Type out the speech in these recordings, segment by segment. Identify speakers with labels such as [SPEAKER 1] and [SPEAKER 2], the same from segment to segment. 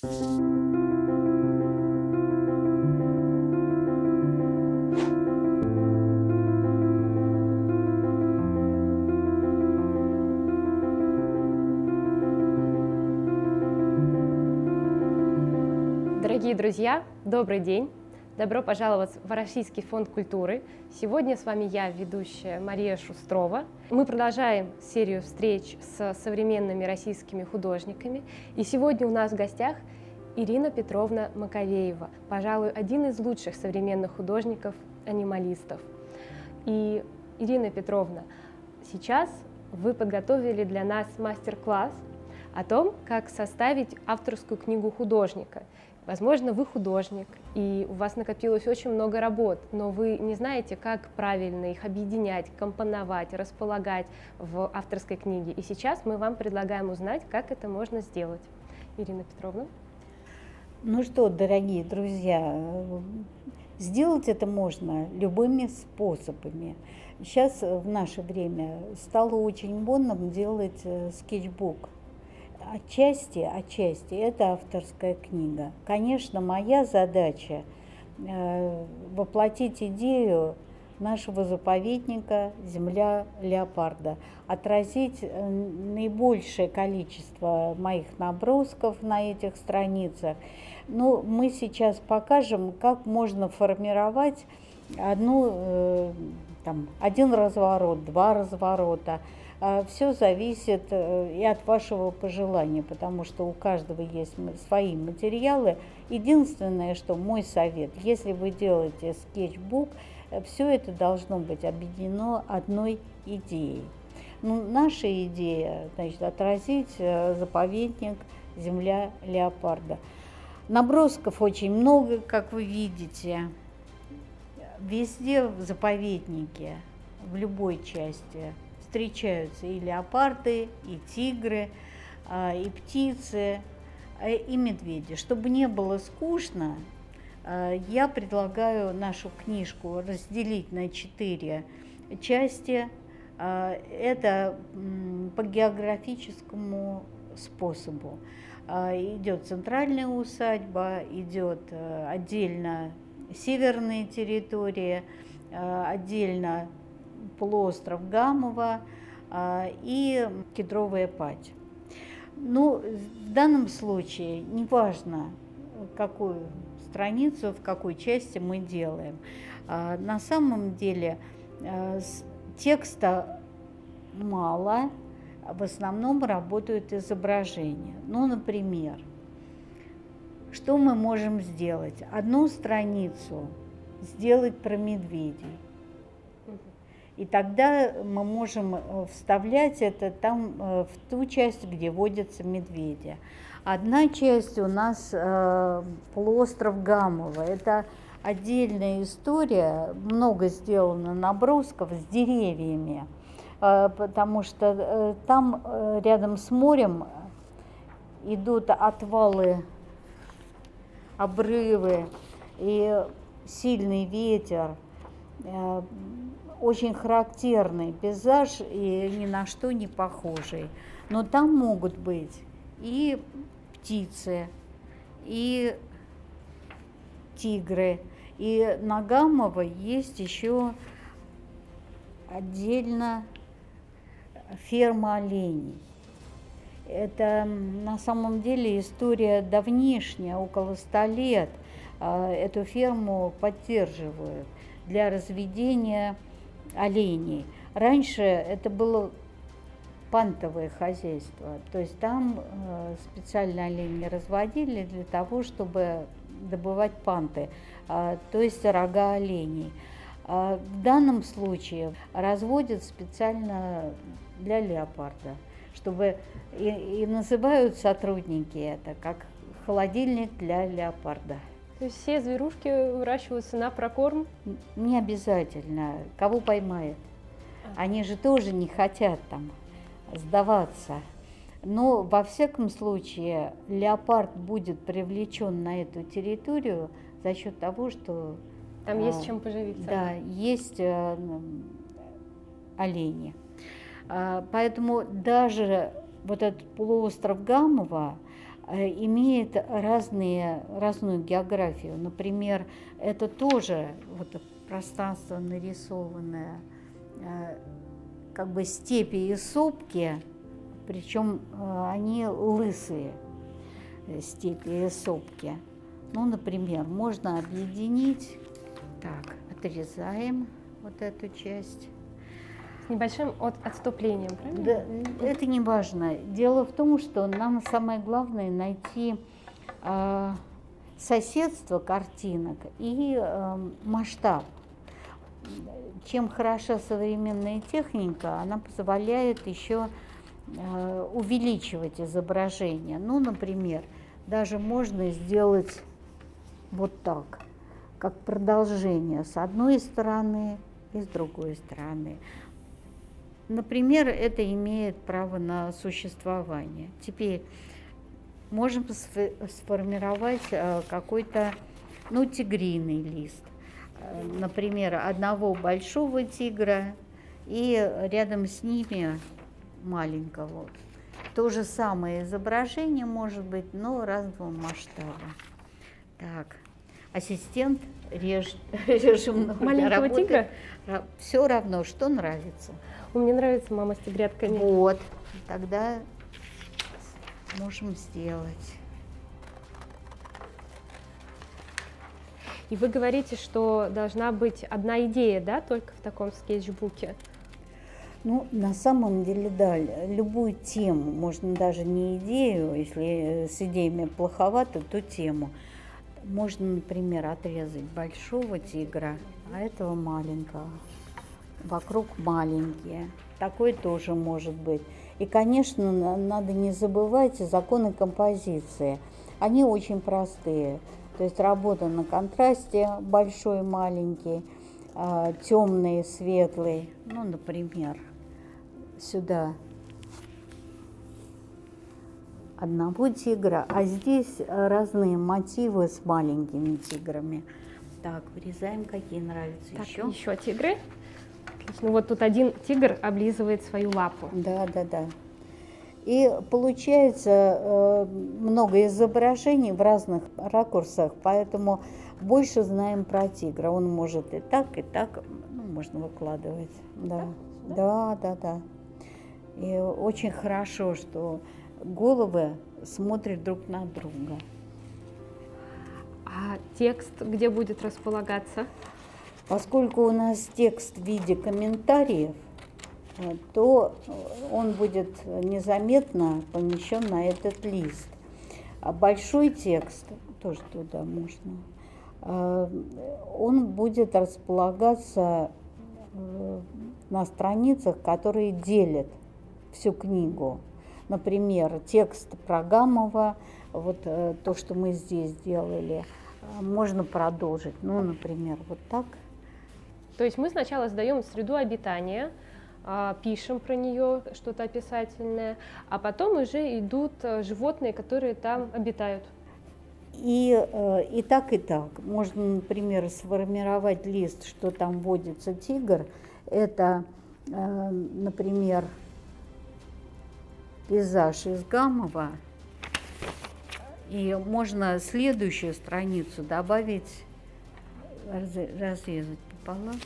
[SPEAKER 1] Дорогие друзья, добрый день! Добро пожаловать в Российский фонд культуры. Сегодня с вами я, ведущая Мария Шустрова. Мы продолжаем серию встреч с современными российскими художниками. И сегодня у нас в гостях Ирина Петровна Маковеева, пожалуй, один из лучших современных художников-анималистов. И, Ирина Петровна, сейчас вы подготовили для нас мастер-класс о том, как составить авторскую книгу художника. Возможно, вы художник, и у вас накопилось очень много работ, но вы не знаете, как правильно их объединять, компоновать, располагать в авторской книге. И сейчас мы вам предлагаем узнать, как это можно сделать. Ирина Петровна.
[SPEAKER 2] Ну что, дорогие друзья, сделать это можно любыми способами. Сейчас в наше время стало очень модным делать скетчбук. Отчасти это авторская книга. Конечно, моя задача воплотить идею нашего заповедника «Земля леопарда», отразить наибольшее количество моих набросков на этих страницах. Но мы сейчас покажем, как можно формировать один разворот, два разворота. Все зависит и от вашего пожелания, потому что у каждого есть свои материалы. Единственное, что мой совет, если вы делаете скетчбук, все это должно быть объединено одной идеей. Наша идея, значит, отразить заповедник «Земля леопарда». Набросков очень много, как вы видите. Везде в заповеднике, в любой части, встречаются и леопарды, и тигры, и птицы, и медведи. Чтобы не было скучно, я предлагаю нашу книжку разделить на 4 части. Это по географическому способу. Идет центральная усадьба, идет отдельно северные территории, отдельно полуостров Гамова и Кедровая Падь. В данном случае неважно, какую страницу, в какой части мы делаем. На самом деле текста мало, в основном работают изображения. Например, что мы можем сделать? Одну страницу сделать про медведей. И тогда мы можем вставлять это там, в ту часть, где водятся медведи. Одна часть у нас полуостров Гамова. Это отдельная история, много сделано набросков с деревьями, потому что там рядом с морем идут отвалы, обрывы и сильный ветер. Очень характерный пейзаж и ни на что не похожий. Но там могут быть и птицы, и тигры. И на Гамово есть еще отдельно ферма оленей. Это на самом деле история давнишняя, около 100 лет. Эту ферму поддерживают для разведения оленей. Раньше это было пантовое хозяйство, то есть там специально оленей разводили для того, чтобы добывать панты, то есть рога оленей. В данном случае разводят специально для леопарда, чтобы и называют сотрудники это как холодильник для леопарда.
[SPEAKER 1] То есть все зверушки выращиваются на прокорм?
[SPEAKER 2] Не обязательно. Кого поймает. Они же тоже не хотят там сдаваться. Но во всяком случае леопард будет привлечен на эту территорию за счет того, что
[SPEAKER 1] там есть чем поживиться.
[SPEAKER 2] Да, есть олени. Поэтому даже вот этот полуостров Гамова имеет разную географию. Например, это тоже вот пространство нарисованное, как бы степи и сопки, причем они лысые, степи и сопки. Ну, например, можно объединить, так, отрезаем вот эту часть.
[SPEAKER 1] С небольшим отступлением, правильно?
[SPEAKER 2] Да, это не важно. Дело в том, что нам самое главное найти соседство картинок и масштаб. Чем хороша современная техника, она позволяет еще увеличивать изображение. Ну, например, даже можно сделать вот так, как продолжение с одной стороны и с другой стороны. Например, это имеет право на существование. Теперь можем сформировать какой-то, ну, тигриный лист. Например, одного большого тигра и рядом с ними маленького. То же самое изображение может быть, но разного масштаба. Так, ассистент режем
[SPEAKER 1] маленького тигра?
[SPEAKER 2] Все равно, что нравится.
[SPEAKER 1] Мне нравится мама с тигрятками.
[SPEAKER 2] Вот, тогда можем сделать.
[SPEAKER 1] И вы говорите, что должна быть одна идея, да, только в таком скетчбуке?
[SPEAKER 2] Ну, на самом деле, да, любую тему, можно даже не идею, если с идеями плоховато, то тему. Можно, например, отрезать большого тигра, а этого маленького. Вокруг маленькие. Такое тоже может быть. И, конечно, надо не забывать законы композиции. Они очень простые. То есть работа на контрасте большой, маленький, темный, светлый. Ну, например, сюда одного тигра, а здесь разные мотивы с маленькими тиграми. Так, вырезаем, какие нравятся
[SPEAKER 1] так,
[SPEAKER 2] еще.
[SPEAKER 1] Еще тигры. Отлично. Вот тут один тигр облизывает свою лапу.
[SPEAKER 2] Да, да, да. И получается много изображений в разных ракурсах, поэтому больше знаем про тигра. Он может и так, ну, можно выкладывать. Да, да, да, да. И очень хорошо, что головы смотрят друг на друга.
[SPEAKER 1] А текст где будет располагаться?
[SPEAKER 2] Поскольку у нас текст в виде комментариев, то он будет незаметно помещен на этот лист. А большой текст, тоже туда можно, он будет располагаться на страницах, которые делят всю книгу. Например, текст про Гамова, вот то, что мы здесь сделали, можно продолжить. Ну, например, вот так.
[SPEAKER 1] То есть мы сначала сдаем среду обитания, пишем про нее что-то описательное, а потом уже идут животные, которые там обитают.
[SPEAKER 2] И так, и так. Можно, например, сформировать лист, что там водится тигр. Это, например, пейзаж из Гамова. И можно следующую страницу добавить, разрезать пополам.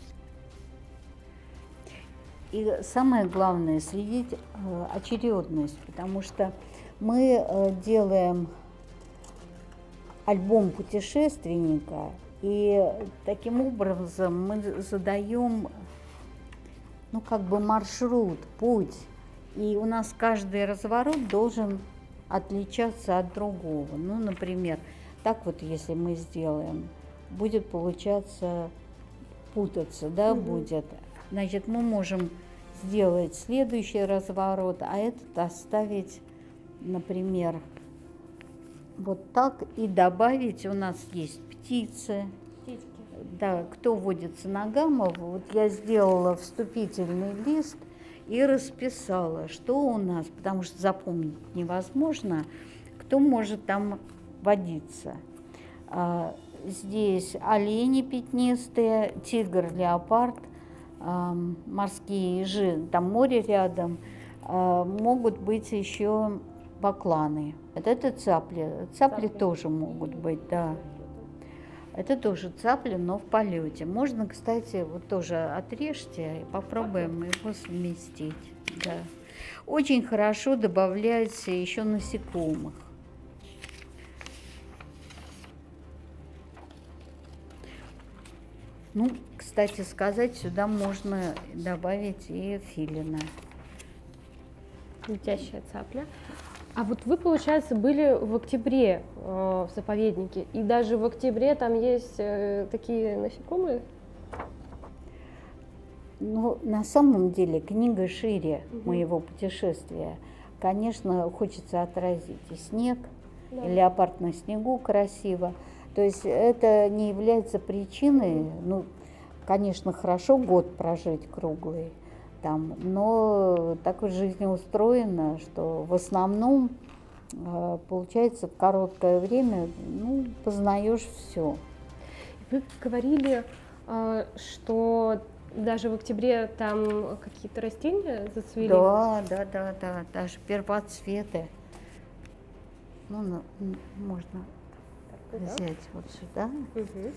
[SPEAKER 2] И самое главное — следить очередность, потому что мы делаем альбом путешественника, и таким образом мы задаем, ну, как бы маршрут, путь. И у нас каждый разворот должен отличаться от другого. Ну, например, так вот, если мы сделаем, будет получаться путаться, да, будет. Значит, мы можем сделать следующий разворот, а этот оставить, например, вот так, и добавить, у нас есть птицы.
[SPEAKER 1] Птички.
[SPEAKER 2] Да, кто водится на Гамова, вот я сделала вступительный лист и расписала, что у нас, потому что запомнить невозможно, кто может там водиться. Здесь олени пятнистые, тигр, леопард, морские ежи, там море рядом. Могут быть еще бакланы. Это цапли. Цапли тоже могут быть, да. Это тоже цапли, но в полете. Можно, кстати, вот тоже отрежьте и попробуем его совместить. Да. Очень хорошо добавляется еще насекомых. Ну, кстати сказать, сюда можно добавить и филина.
[SPEAKER 1] Летящая цапля. А вот вы, получается, были в октябре в заповеднике, и даже в октябре там есть такие насекомые?
[SPEAKER 2] Ну, на самом деле, книга шире моего путешествия. Конечно, хочется отразить и снег,
[SPEAKER 1] Да.
[SPEAKER 2] и леопард на снегу красиво. То есть это не является причиной, ну, конечно, хорошо год прожить круглый там, но так вот жизнь устроена, что в основном, получается, в короткое время, ну, познаешь все.
[SPEAKER 1] Вы говорили, что даже в октябре там какие-то растения зацвели?
[SPEAKER 2] Да, даже первоцветы. Ну, можно взять вот сюда.
[SPEAKER 1] Угу.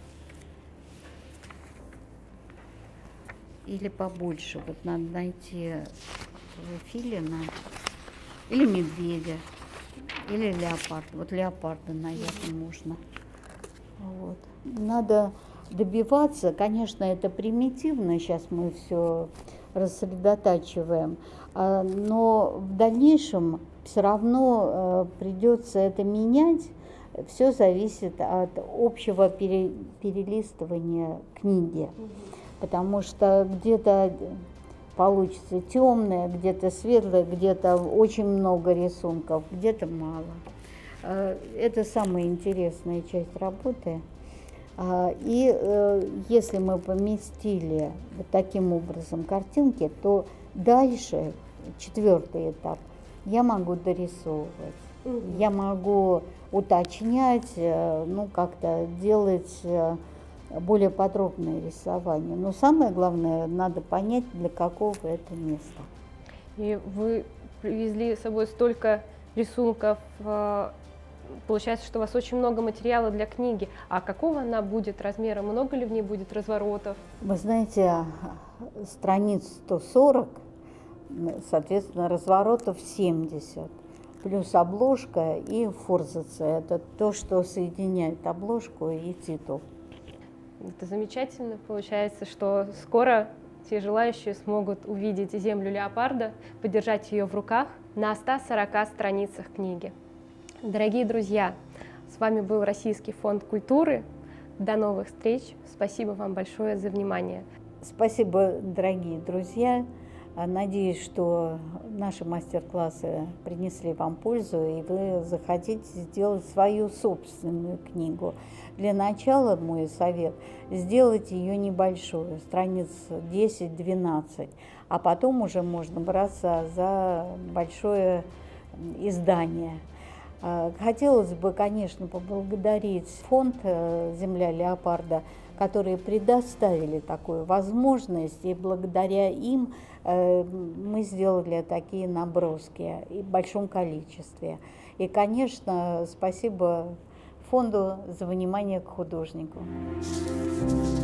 [SPEAKER 2] Или побольше. Вот надо найти филина, или медведя, или леопарда. Вот леопарда, наверное, можно. Вот. Надо добиваться, конечно, это примитивно, сейчас мы все рассредотачиваем, но в дальнейшем все равно придется это менять. Все зависит от общего перелистывания книги. Потому что где-то получится темное, где-то светлое, где-то очень много рисунков, где-то мало. Это самая интересная часть работы. И если мы поместили вот таким образом картинки, то дальше, 4-й этап, я могу дорисовывать, я могу уточнять, ну, как-то делать более подробное рисование. Но самое главное, надо понять, для какого это места.
[SPEAKER 1] И вы привезли с собой столько рисунков, получается, что у вас очень много материала для книги. А какого она будет размера? Много ли в ней будет разворотов?
[SPEAKER 2] Вы знаете, страниц 140, соответственно, разворотов 70. Плюс обложка и форзация. Это то, что соединяет обложку и титул.
[SPEAKER 1] Это замечательно. Получается, что скоро все желающие смогут увидеть землю леопарда, подержать ее в руках на 140 страницах книги. Дорогие друзья, с вами был Российский фонд культуры. До новых встреч. Спасибо вам большое за внимание.
[SPEAKER 2] Спасибо, дорогие друзья. Надеюсь, что наши мастер-классы принесли вам пользу, и вы захотите сделать свою собственную книгу. Для начала мой совет – сделать ее небольшую, страниц 10-12, а потом уже можно браться за большое издание. Хотелось бы, конечно, поблагодарить фонд «Земля леопарда», которые предоставили такую возможность, и благодаря им мы сделали такие наброски и в большом количестве. И, конечно, спасибо фонду за внимание к художнику.